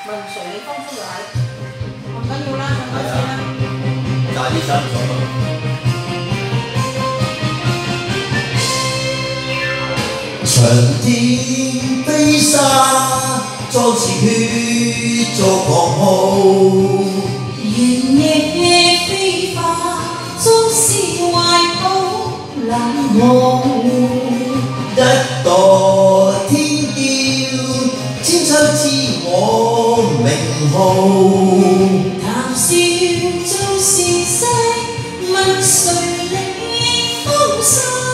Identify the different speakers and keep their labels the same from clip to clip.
Speaker 1: 問誰你方夫就係，唔緊要啦，唱多次啦。
Speaker 2: 就係呢首唔錯咯。長天飛沙，壯士血做狂號。
Speaker 3: 原野飛花，縱是懷抱冷傲。
Speaker 2: 一代天驕，千秋知我名號。
Speaker 3: 談笑做時勢，問誰領風騷？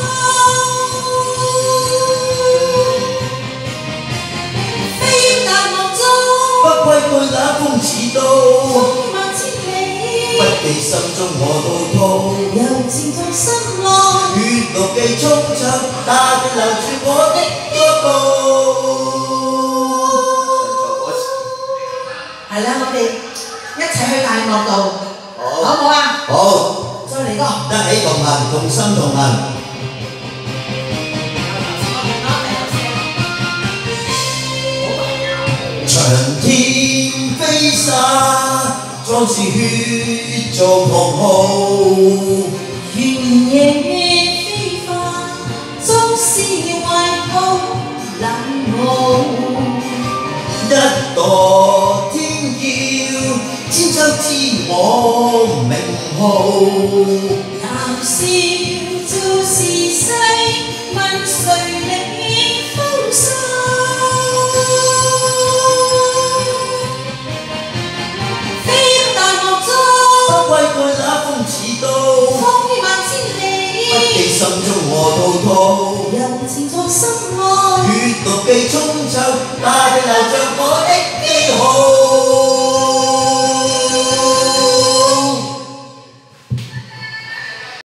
Speaker 3: 飛大漠中，
Speaker 2: 不歸據那風似刀，
Speaker 3: 風萬千里，
Speaker 2: 不記心中我滔滔。
Speaker 3: 柔情在心內，
Speaker 2: 血綠記沖出，大地留住我的歌步。
Speaker 1: 係啦，我哋一齊去大漠度，好唔好啊？
Speaker 2: 好，
Speaker 1: 再嚟個。
Speaker 2: 得起同行，同心同行。長天飛沙，壯士血做狂號。
Speaker 3: 原野飛花，縱是懷抱冷傲。
Speaker 2: 一代天驕，千秋知我名號。
Speaker 3: 談笑做時勢，問誰領風騷？飛大漠中，
Speaker 2: 不歸據那風似刀，
Speaker 3: 風萬千里，
Speaker 2: 不記心中我滔滔。
Speaker 3: 柔情在心內，
Speaker 2: 血綠記沖走，大地留着我